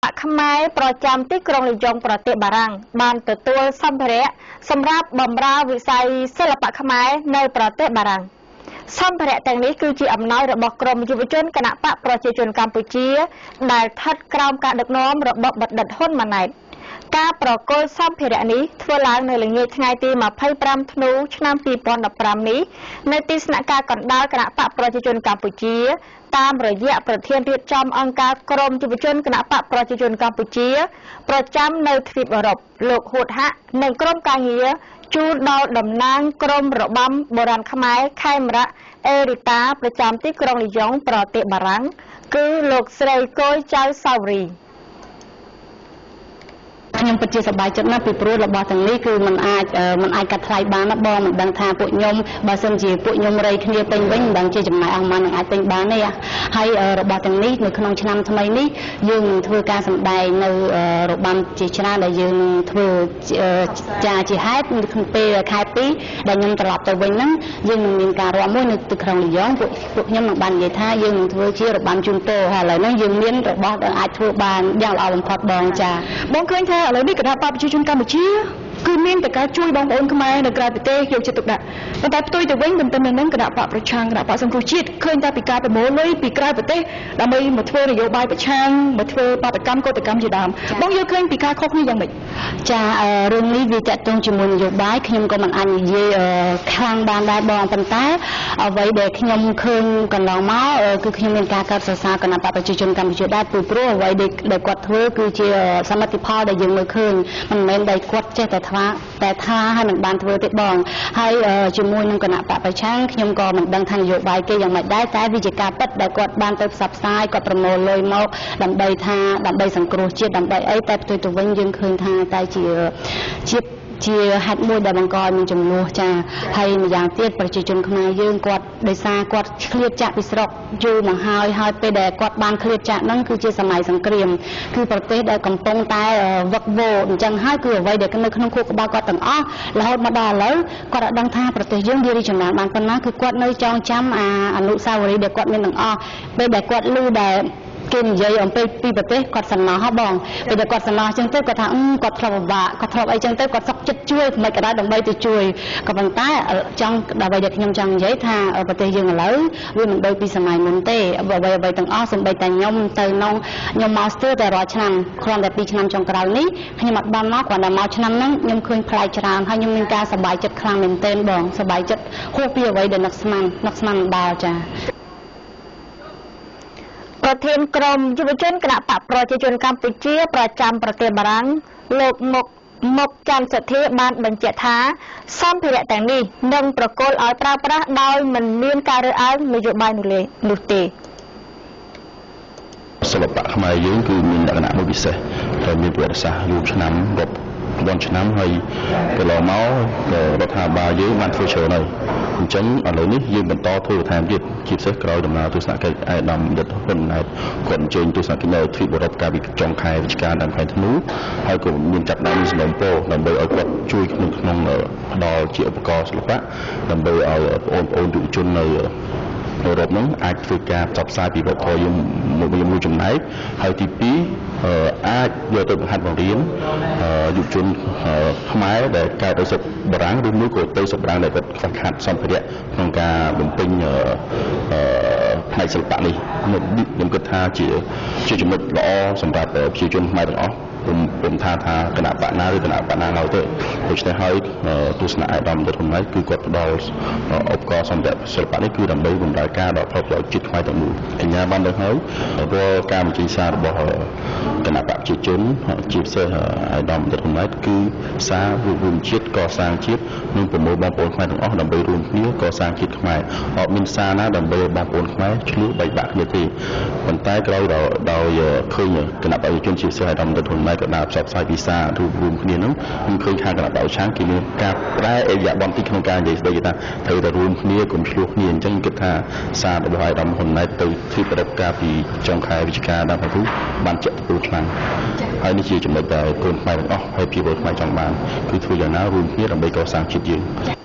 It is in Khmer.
ะขมายประจำที่กรงลิยงประเทศบารังบานตัวสัมภาระสำหรับบำราวิสัยศิลปะขมายในประเทศบารังสัมภาระแต่งนี้คือจีอำนาจระบบกรมยุวชนคณะปะประชาชนกัมพูชีได้ทัดกรามการดึกน้อมระบบบัดดัดห้นมาในการประกอบสัมภาระนี้ทั่วล้างในหลังเงียไงตีมาไพ่ปรำธนูชนำปีปอนดับปรำนี้ในตีสนาการก่อนดาวคณะปะประชาชนกัมพูชีตามระยะประเทศเรียจอมองค์การกรมยุวชนคณะปะประชาชนกัมพูชีประจำในทวีปยุโรปโลกหุดฮะในกรมการเงียจูดาวดำนางกรมระบำโบราณขมายไข่มระเอริตาประจำที่กรงลิยงประเทศบารังคือโลกเสรีโกยเจ้าซาวรีខ្ញុំពិតជាសប្បាយចិត្តណាស់ពីព្រោះរបស់ទាំងនេះគឺมันអាចកាត់ថ្លៃបានណាបងមិនដឹងថាពួកខ្ញុំបើសិនជាពួកខ្ញុំរៃគ្នាពេញវិញមិនដឹងជាចំណាយអស់ប៉ុន្មាននឹងអាចពេញបានទេហើយរបស់ទាំងនេះនៅក្នុងឆ្នាំថ្មីនេះយើងនឹងធ្វើការសម្ដែងនៅរបាំជាច្រើនដែលយើងនឹងធ្វើជាហេតុក្នុងពេលខែ2ដែលខ្ញុំត្រឡប់ទៅវិញហ្នឹងយើងនឹងមានការរាប់មួយនៅទីក្រុងលីយ៉ុងពួកខ្ញុំនឹងបាននិយាយថាយើងនឹងធ្វើជារបាំជូនពរហើយឥឡូវហ្នឹងយើងមានរបស់ដែលអាចធ្វើបានយ៉ាងល្អបំផុតបងចាបងឃើញថាឥឡូវនេះគណៈបព្វជិជនកម្ពុជាគឺមានតែការជួយបងប្អូនខ្មែរនៅក្រៅប្រទេសយកចិត្តទុកដាក់ប៉ុន្តែផ្ទុយទៅវិញទន្ទឹមនឹងគណៈបព្វប្រឆាំងគណៈបព្វសង្គ្រោះជាតិឃើញតែពីការប្រមូលលុយពីក្រៅប្រទេសដើម្បីមកធ្វើនយោបាយប្រឆាំងមកធ្វើបាតកម្មកោតកម្មជាដើមបងយល់ឃើញពីការខុសគ្នាយ៉ាងម៉េចចារឿងនេះវាតកតងជាមួយនយោបាយខ្ញុំក៏មិនអាចនិយាយខ្លាំងបានដែរបងប៉ុន្តែអ្វីដែលខ្ញុំឃើញកន្លងមកគឺខ្ញុំមានការកោតសរសើរគណៈបព្វប្រជាជនកម្ពុជាដែរព្រោះអ្វីដែលគាត់ធ្វើគឺជាសមិទ្ធផលដែលយើងមើលឃើញមិនមែនដែលគាត់ចេះតែថាឲ្យមិនបានធ្វើទេបងហើយជាមួយនឹងគណៈបព្វប្រឆាំងខ្ញុំក៏មិនដឹងថានយោបាយគេយ៉ាងម៉េចដែរតែវាជាការពិតដែលគាត់បានទៅផ្សព្វផ្សាយគាត់ប្រមូលលុយមកដើម្បីសង្គ្រោះជាតិដើម្បីអីតែផ្ទុយទៅវិញយើងឃើញថាតែជាហេតុមួយដែលបង្កឲ្យមានចំនួនចាហើយម្យ៉ាងទៀតប្រជាជនខ្មែរយើងគាត់ដោយសារគាត់ឃ្លាតចាក់ពីស្រុកយូរមកហើយពេលដែលគាត់បានឃ្លាតចាក់ហ្នឹងគឺជាសម័យសង្គ្រាមគឺប្រទេសដែលកំពុងតែវឹកវរអញ្ចឹងហើយគឺអ្វីដែលនៅក្នុងខួរក្បាលគាត់ទាំងអស់រហូតមកដល់ឥឡូវគាត់អត់ដឹងថាប្រទេសយើងវារីកចម្រើនបានប៉ុណ្ណាគឺគាត់នៅចងចាំអនុស្សាវរីយ៍ដែលគាត់មានទាំងអស់ពេលដែលគាត់ឮដែលគេនិយាយអំពីប្រទេសគាត់សំណោះបងពេលដែលគាត់សំណោះអញ្ចឹងទៅគាត់ថាគាត់ធ្លាប់ពិបាកគាត់ធ្លាប់អីអញ្ចឹងទៅគាត់សុខចិត្តជួយមិនក៏ដែរដើម្បីទៅជួយក៏ប៉ុន្តែចង់ដើម្បីដែលខ្ញុំចង់និយាយថាប្រទេសយើងឥឡូវវាមិនដូចពីសម័យមុនទេអ្វីទាំងអស់សូម្បីតែខ្ញុំទៅខ្ញុំមកស្ទើរតែរាល់ឆ្នាំគ្រាន់តែ2ឆ្នាំចុងក្រោយនេះខ្ញុំអត់បានមកគ្រាន់តែមកឆ្នាំហ្នឹងខ្ញុំឃើញផ្លែច្រើនហើយខ្ញុំមានការសប្បាយចិត្តខ្លាំងមែនទែនបងសប្បាយចិត្តហួសពីអ្វីដែលនឹកស្មានដល់ចាប្រធានក្រុមយុវជនគណៈបព្វប្រជាជនកម្ពុជាប្រចាំប្រទេសបារាំងលោកមុកច័ន្ទសទ្ធាបានបញ្ជាក់ថាសម្ភារៈទាំងនេះនឹងប្រគល់ឲ្យប្រើប្រាស់ដោយមិនមានការរើសអើងនយោបាយនោះទេសិល្បៈខ្មែរយើងគឺមានលក្ខណៈមួយពិសេសហើយមានប្រវត្តិសាស្ត្រយូរឆ្នាំរាប់ពាន់ឆ្នាំហើយកន្លងមករដ្ឋាភិបាលយើងបានធ្វើច្រើនហើយអញ្ចឹងឥឡូវនេះយើងបន្តធ្វើបន្ថែមទៀតជាពិសេសក្រោយដំណើរទស្សនកិច្ចឯកឧត្តមយុទ្ធហ៊ុនម៉ាណែតគាត់អញ្ជើញទស្សនកិច្ចនៅទ្វីបអឺរ៉ុបកាលពីចុងខែវិច្ឆិកាដើមខែធ្នូហើយក៏មានចាប់ផ្ដើមសំណូមពរដើម្បីឲ្យគាត់ជួយក្នុងផ្ដល់ជាឧបករណ៍សិល្បៈដើម្បីឲ្យបងប្អូនយុវជននៅអឺរ៉ុបហ្នឹងអាចធ្វើការផ្សព្វផ្សាយពីវប្បធម៌យើងមួយចំណែកហើយទី2អាចយកទៅបង្ហាត់បង្រៀនយុវជនខ្មែរដែលកើតនៅស្រុកបារាំងឬមួយក៏ទៅស្រុកបារាំងដែលគាត់ខ្វះខាតសម្ភារៈក្នុងការបំពេញផ្នែកសិល្បៈនេះខ្ញុំគិតថាជាចំណុចល្អសម្រាប់ប្រជាជនខ្មែរទាំងអស់ពុំថាគណៈបកណាឬគណៈបកណាឡើយទេដូច្នេះហើយទស្សនៈឯកឧត្តមយុទ្ធហ៊ុនម៉ាណែតគឺគាត់ផ្ដល់ឧបករណ៍សម្ភារៈសិល្បៈនេះគឺដើម្បីបម្រើការដល់ផលប្រយោជន៍ជាតិខ្មែរទាំងមូលកញ្ញាបានដឹងហើយរាល់ការបញ្ចេញសាររបស់គណៈបកប្រជាជនជាពិសេសឯកឧត្តមយុទ្ធហ៊ុនម៉ាណែតគឺសាររួមជាតិកសាងជាតិនិងប្រមូលបងប្អូនខ្មែរទាំងអស់ដើម្បីរួមគ្នាកសាងជាតិខ្មែរអត់មានសារណាដើម្បីឲ្យបងប្អូនខ្មែរឆ្លោះបែកបាក់គ្នាទេប៉ុន្តែក្រោយដោយឃើញគណៈបកប្រជាជនជាពិសេសឯកឧត្តមយុទ្ធហ៊ុនម៉ាណែតក៏បានផ្សព្វផ្សាយពីសាររួមគ្នានោះខ្ញុំឃើញថាគណៈបកប្រឆាំងគេមានការប្រែអេរយាប័ន្នទីក្នុងការនិយាយស្ដីថាត្រូវតែរួមគ្នាកុំឆ្លោះគ្នាអញ្ចឹងគិតថាសាររបស់ឯកឧត្តមហ៊ុនម៉ាណែតទៅទ្វីបអឺរ៉ុបកាលពីចុងខែវិច្ឆិកាដើមខែធ្នូបានជះឥទ្ធិពលខ្លាំងហើយនេះជាចំណុចដែលកូនខ្មែរទាំងអស់ហើយប្រជាពលរដ្ឋខ្មែរចង់បានគឺធ្វើយ៉ាងណារួមគ្នាដើម្បីកសាងជាតិយើង